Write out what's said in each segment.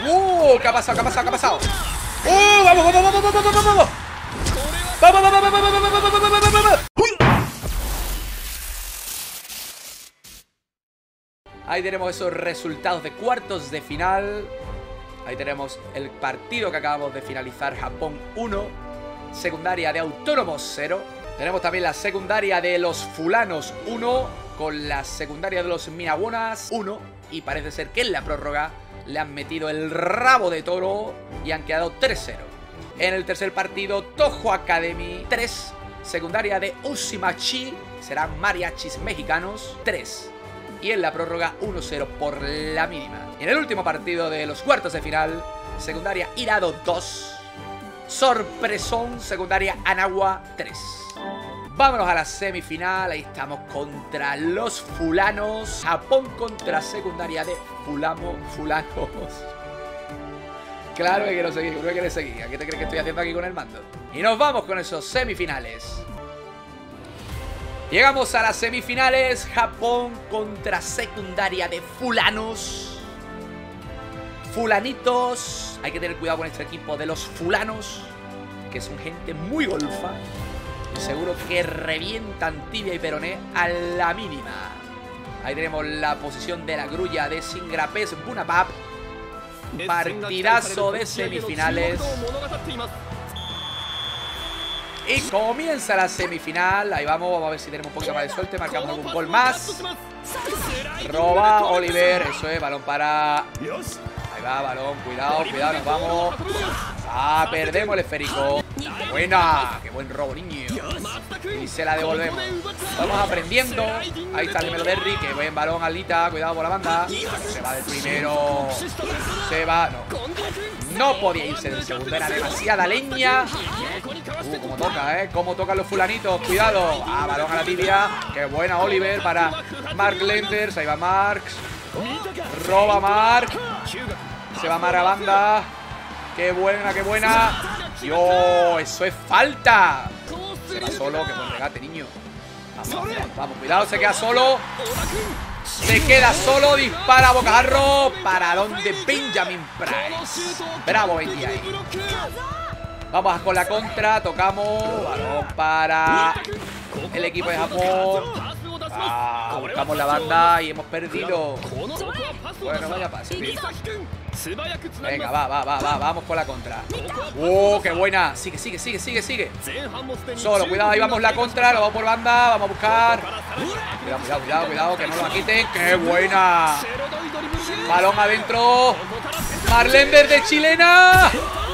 ¿Qué ha pasado? ¿Qué ha pasado? ¿Qué ha pasado? ¡Vamos, vamos, vamos, vamos, vamos, vamos! ¡Vamos, vamos, vamos, vamos, vamos, vamos, vamos, vamos! Ahí tenemos esos resultados de cuartos de final. Ahí tenemos el partido que acabamos de finalizar. Japón 1, secundaria de Autónomos 0. Tenemos también la secundaria de los Fulanos 1 con la secundaria de los Minawonas 1. Y parece ser que en la prórroga le han metido el rabo de toro y han quedado 3-0. En el tercer partido, Toho Academy 3, secundaria de Ushimachi, serán mariachis mexicanos 3. Y en la prórroga 1-0 por la mínima. Y en el último partido de los cuartos de final, secundaria Hirado 2, sorpresón, secundaria Anagua 3. Vámonos a la semifinal. Ahí estamos contra los Fulanos. Japón contra secundaria de Fulanos. Claro que quiero seguir, no quiero seguir. ¿Qué te crees que estoy haciendo aquí con el mando? Y nos vamos con esos semifinales. Llegamos a las semifinales. Japón contra secundaria de Fulanos. Fulanitos. Hay que tener cuidado con este equipo de los Fulanos, que son gente muy golfa. Y seguro que revientan tibia y peroné a la mínima. Ahí tenemos la posición de la grulla de Singrapes Bunapap. Partidazo de semifinales. Y comienza la semifinal. Ahí vamos, vamos a ver si tenemos un poquito más de suerte. Marcamos algún gol más. Roba Oliver, eso es, balón para... Ahí va, balón, cuidado, cuidado, nos vamos. Perdemos el esférico. Buena, qué buen robo, niño. Y se la devolvemos. Vamos aprendiendo. Ahí está el Meloderri, que buen balón, Alita. Cuidado por la banda. Se va del primero. Se va, no podía irse del segundo, era demasiada leña. Como toca, como tocan los fulanitos. Cuidado, balón a la tibia. Qué buena Oliver para Mark Lenders. Ahí va Marks. Roba Mark. Se va Mark a banda. Qué buena, qué buena. Dios, eso es falta. Se va solo, qué buen regate, niño. Vamos, vamos, cuidado, se queda solo. Se queda solo, dispara a bocajarro. Para donde Benjamin Price. Bravo, Benji ahí. Vamos con la contra, tocamos. Balón para el equipo de Japón. Buscamos la banda y hemos perdido. Bueno, vaya pase. Venga, vamos con la contra. ¡Qué buena! Sigue. Solo, cuidado, ahí vamos la contra. Lo vamos por banda, vamos a buscar. Cuidado, que no lo quiten. ¡Qué buena! Balón adentro. Marlender de chilena.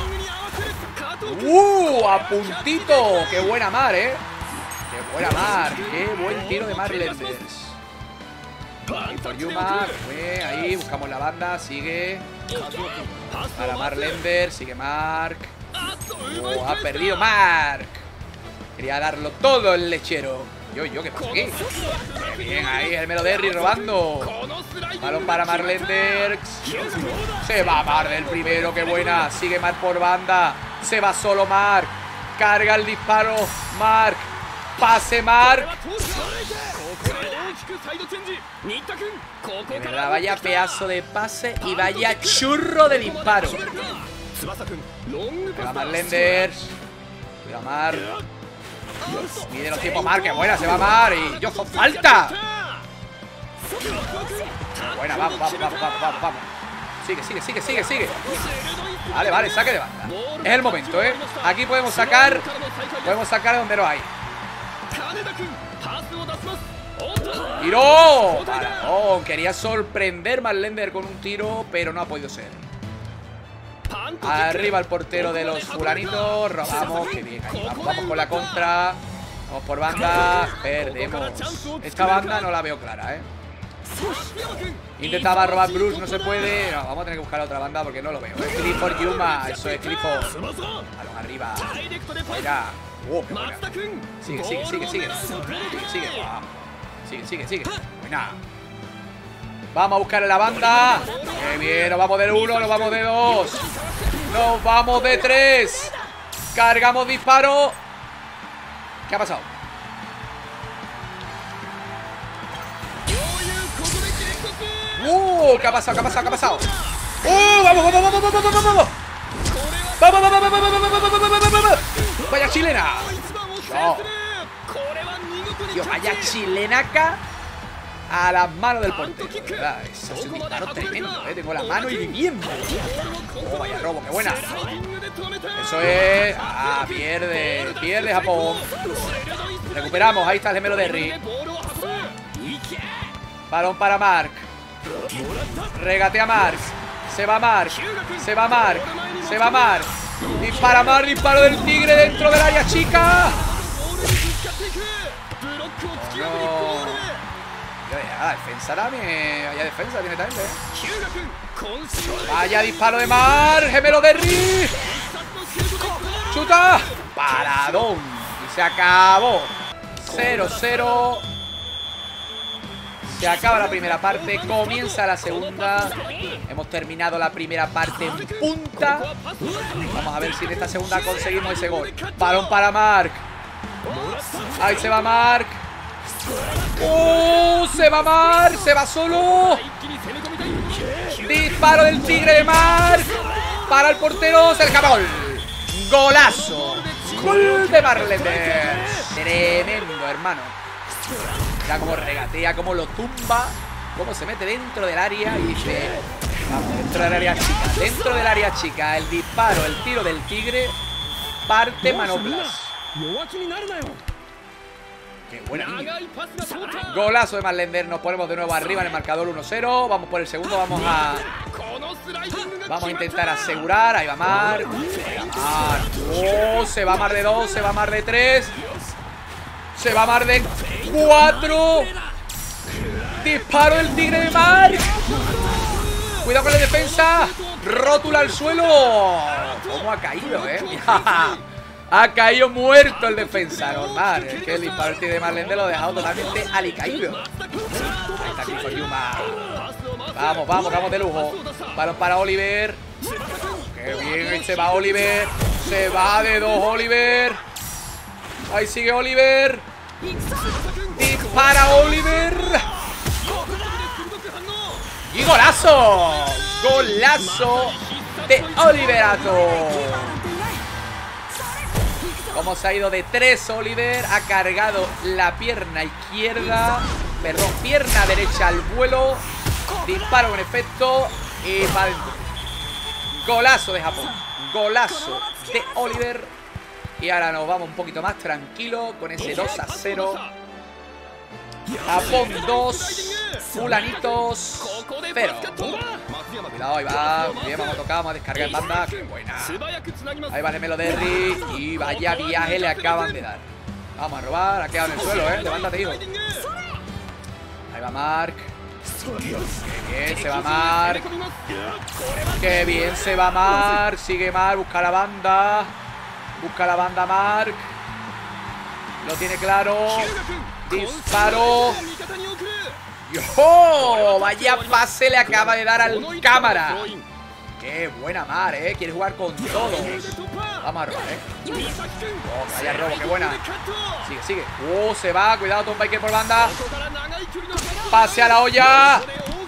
A puntito. ¡Qué buena Mar, Qué buena Mar. Qué buen tiro de Marlenders. Ahí por Yuma, ahí buscamos la banda, sigue. Para Marlender, sigue Mark. Ha perdido Mark. Quería darlo todo el lechero. ¿Qué pasa aquí? Bien, ahí el Meloderri robando. Balón para Marlender. Se va Mark del primero, qué buena. Sigue Mark por banda. Se va solo Mark. Carga el disparo Mark. Pase Mark. De verdad, vaya pedazo de pase y vaya churro de disparo. Venga, Marlenders. Cuidado, Mar. Mide los tiempos, Mar. Que buena, se va Mar. Y yo, falta. Buena, vamos. Sigue. Vale, saque de banda. Es el momento, Aquí podemos sacar. Donde no hay. ¡Tiro! Balón. Quería sorprender Marlender con un tiro, pero no ha podido ser. Arriba el portero de los fulanitos. Robamos, qué bien. Ahí vamos con la contra. Vamos por banda. Perdemos. Esta banda no la veo clara, Intentaba robar Bruce, no se puede. No, vamos a tener que buscar otra banda porque no lo veo. Clifford Yuma, eso es Clifford. Balón arriba. Mira. Qué buena. Sigue. Buena. Vamos a buscar en la banda. Qué bien, nos vamos del 1, nos vamos de 2. Nos vamos de 3. Cargamos disparo. ¿Qué ha pasado? ¿Qué ha pasado? ¡Vamos, vamos, vamos, vamos, vamos, vamos! ¡Vamos, vamos, vamos, vamos, vamos, vamos, vamos, vamos! ¡Vaya chilena! ¡No! Tío, vaya chilenaca a las manos del portero, ¿verdad? Eso es un disparo tremendo, ¿eh? Tengo la mano hirviendo. Oh, vaya robo, qué buena. Eso es... Ah, pierde. Pierde Japón. Recuperamos, ahí está el gemelo de Ri. Balón para Mark. Regatea Mark. Se va Mark. Se va Mark. Se va Mark. Dispara Mark. Disparo del tigre dentro del área chica. No. Vaya defensa también. Vaya defensa tiene también, Vaya disparo de Mark. Gemelo de Ri. Chuta. Paradón. Y se acabó. 0-0. Se acaba la primera parte, comienza la segunda. Hemos terminado la primera parte en punta. Vamos a ver si en esta segunda conseguimos ese gol. Balón para Mark. Ahí se va Mark. Se va Mark. Se va solo. Disparo del tigre de Mark. Para el portero. Cerca gol. Golazo. Gol de Marlenders. Tremendo, hermano. Mira cómo regatea, cómo lo tumba, cómo se mete dentro del área y dice... Vamos, dentro del área chica. Dentro del área chica, el disparo, el tiro del tigre parte manoplas. Qué buena niña. Golazo de Marlender. Nos ponemos de nuevo arriba en el marcador 1-0. Vamos por el segundo, vamos a intentar asegurar. Ahí va Mar. Se va Mar de 2, se va Mar de 3. Se va Mar de 4. Disparo del tigre de Mark. Cuidado con la defensa. Rótula al suelo. ¿Cómo ha caído, Ha caído muerto el defensa. Normal. Es que el disparo del tigre de Marlender lo ha dejado totalmente alicaído. Ahí está Clifford Yuma. Vamos, vamos, vamos de lujo. Balón para Oliver. Qué bien. Ahí se va Oliver. Se va de 2 Oliver. Ahí sigue Oliver. Dispara Oliver. Y golazo. Golazo de Oliverato. Como se ha ido de 3 Oliver. Ha cargado la pierna izquierda. Perdón, pierna derecha al vuelo. Disparo con efecto. Y para adentro. Golazo de Japón. Golazo de Oliver. Y ahora nos vamos un poquito más tranquilo con ese 2-0. Japón 2, fulanitos 0. Cuidado, ahí va. Bien, vamos a tocar, vamos a descargar en banda. Qué buena. Ahí va el gemelo de Ri. Y vaya viaje le acaban de dar. Vamos a robar, ha quedado en el suelo, levántate, hijo. Ahí va Mark. Qué bien se va Mark. Qué bien se va Mark. Sigue Mark, busca la banda. Busca la banda Mark. Lo tiene claro. Disparo. ¡Yo! Vaya pase le acaba de dar al cámara. Qué buena Mar, quiere jugar con todo. Vamos a robar, vaya robo, qué buena. Sigue, sigue. Se va, cuidado, Tom Biker por banda. Pase a la olla.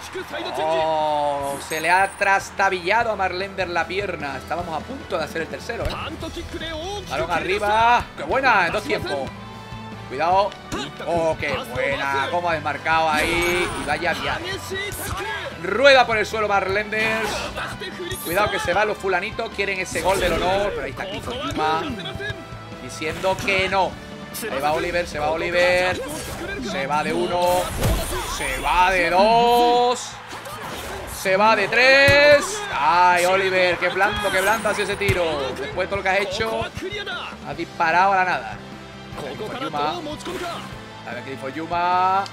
Se le ha trastabillado a Marlender la pierna. Estábamos a punto de hacer el tercero, Balón arriba. ¡Qué buena! En 2 tiempos. Cuidado. ¡Qué buena! Cómo ha desmarcado ahí. Y vaya viaje. Rueda por el suelo Marlenders. Cuidado que se van los fulanitos. Quieren ese gol del honor. Pero ahí está Clifford Yuma diciendo que no. Ahí va Oliver, se va Oliver. Se va de 1. Se va de 2. Se va de 3. Ay, Oliver, qué blando ha sido ese tiro. Después de todo lo que has hecho, has disparado a la nada. Clifford Yuma. A ver, Clifford Yuma.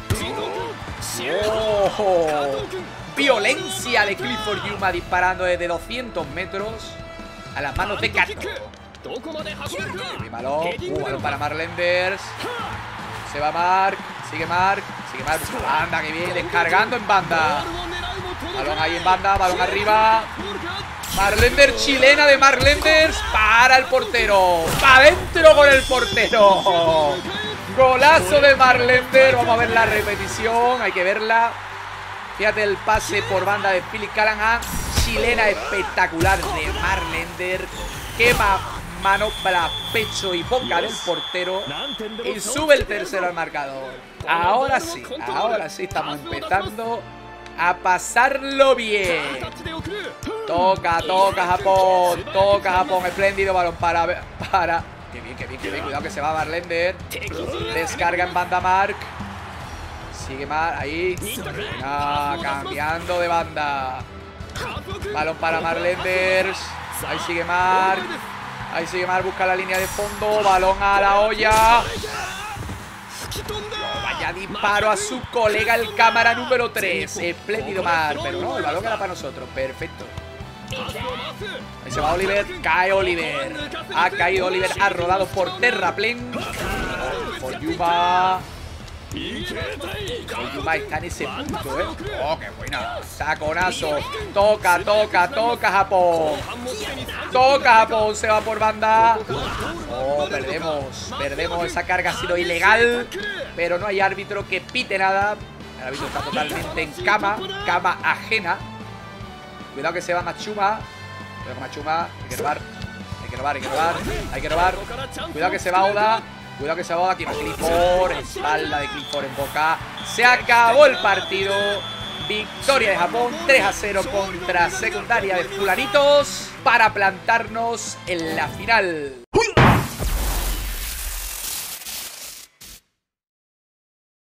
Violencia de Clifford Yuma disparando desde 200 metros a las manos de Kato. Mi balón. Balón para Marlenders. Se va Mark. Sigue Mark. Sigue Mark. Banda, que viene descargando en banda. Balón ahí en banda. Balón arriba. Marlender, chilena de Marlenders. Para el portero. Para adentro con el portero. Golazo de Marlender. Vamos a ver la repetición. Hay que verla. Fíjate el pase por banda de Philip Callahan. chilena espectacular de Marlander. Quema mano para pecho y boca del portero y sube el tercero al marcador. Ahora sí estamos empezando a pasarlo bien. Toca Japón, espléndido balón para... Qué bien, cuidado que se va Marlander. Descarga en banda Mark. Sigue Mark, ahí. Cambiando de banda. Balón para Marlander. Ahí sigue Mark. Busca la línea de fondo. Balón a la olla. Vaya disparo a su colega, el cámara número 3. Espléndido Mark. Pero no, el balón era para nosotros. Perfecto. Ahí se va Oliver. Cae Oliver. Ha caído Oliver. Ha rodado por terraplén. Por Yuma. Yuma está en ese punto, Oh, qué buena. Saconazo. Toca Japón. Se va por banda. Oh, perdemos. Esa carga ha sido ilegal. Pero no hay árbitro que pite nada. El árbitro está totalmente en cama ajena. Cuidado que se va Machuma. Hay que robar. Cuidado que se va Oda. Aquí va Clifford. Espalda de Clifford en boca. Se acabó el partido. Victoria de Japón 3-0 contra Secundaria de Fulanitos para plantarnos en la final.